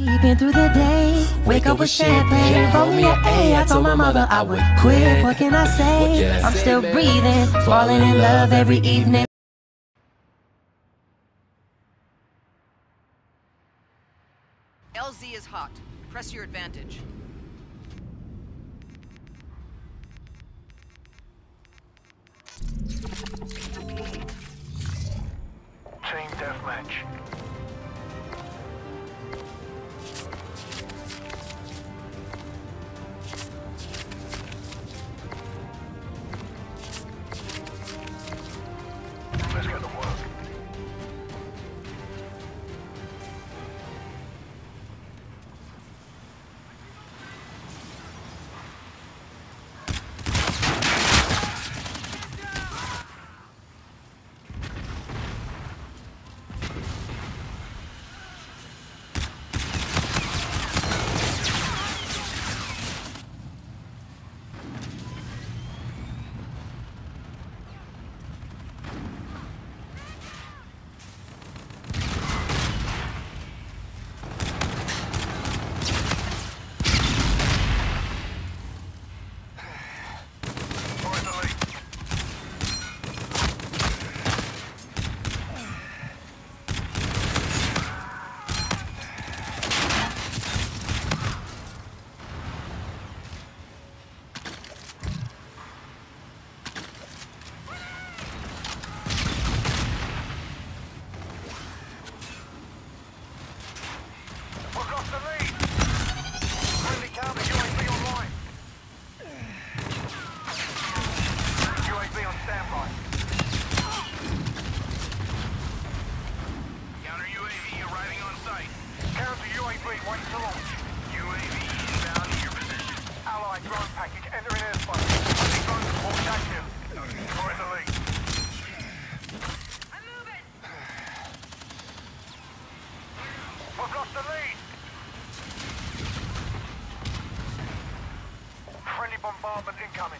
Sleeping through the day, wake up with champagne, roll me an A. I told my mother I would quit. What can I say? I'm still breathing, falling in love every evening. LZ is hot. Press your advantage. Team deathmatch. Let's get to work. Bombardment incoming.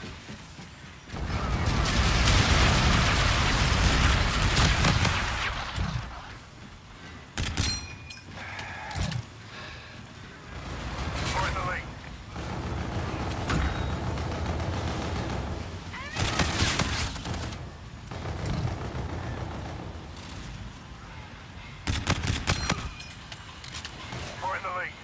We're in the lead. We're in the lead.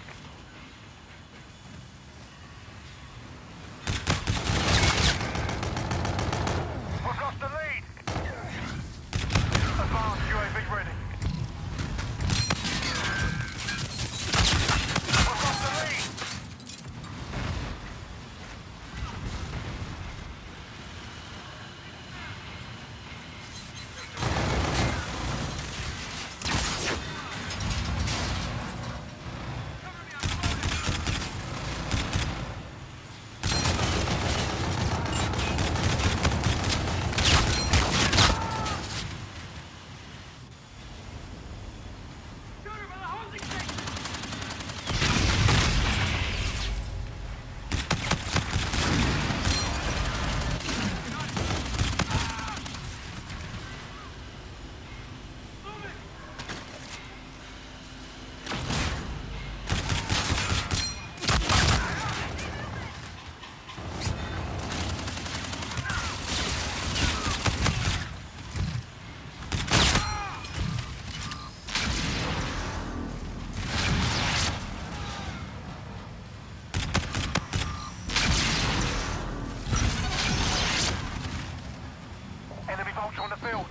On the field.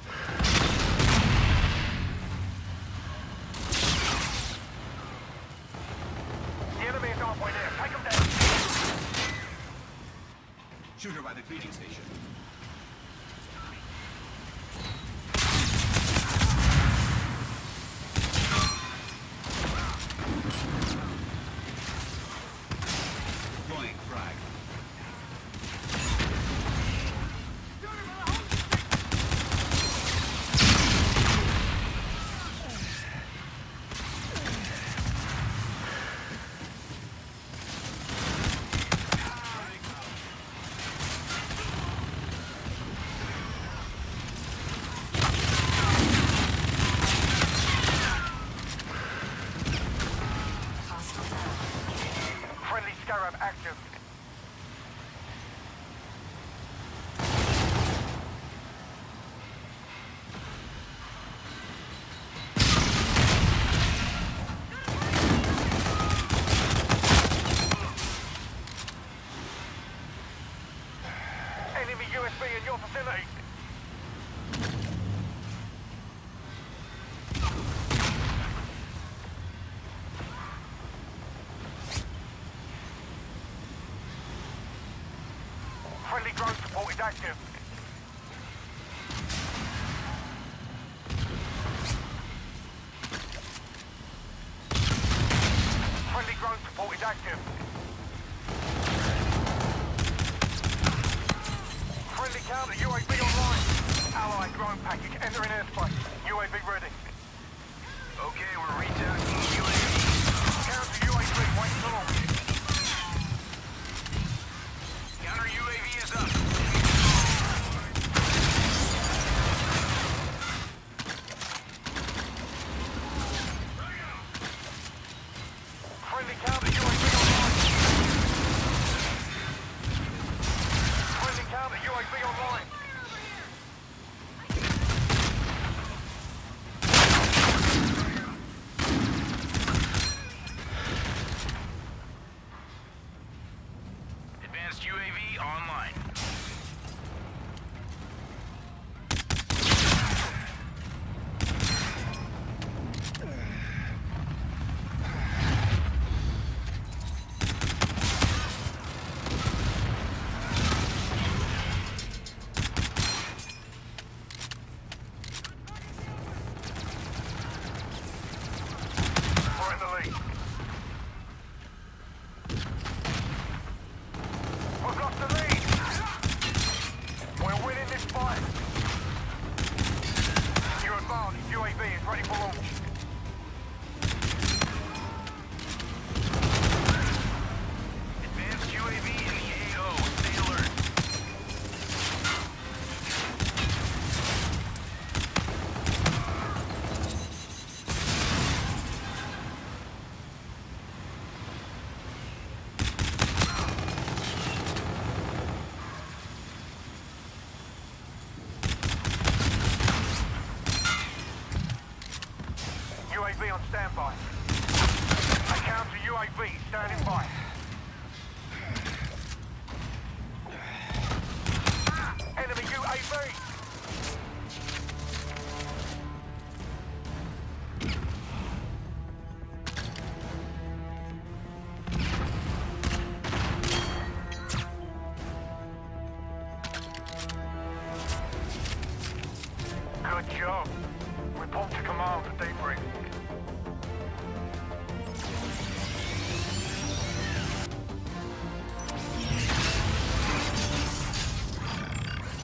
The enemy is halfway there. Take them down. Shooter by the feeding station. Deploying frag. grab active. Enemy USB in your vicinity. Friendly drone support is active. Friendly drone support is active. Friendly counter UAV online. Allied drone package entering airspace. UAV ready. Okay, we're retacking UAV. Counter UAV waiting to launch. Counter UAV is up. Friendly counter UAV online. Friendly counter UAV online. Advanced UAV online. We're in the lead. We've lost the lead. We're winning this fight. Your advantage UAV is ready for launch. Advanced UAV in the AO. Stay alert. UAV on standby. I counter UAV standing by. Enemy UAV. Good job. Report to command at daybreak.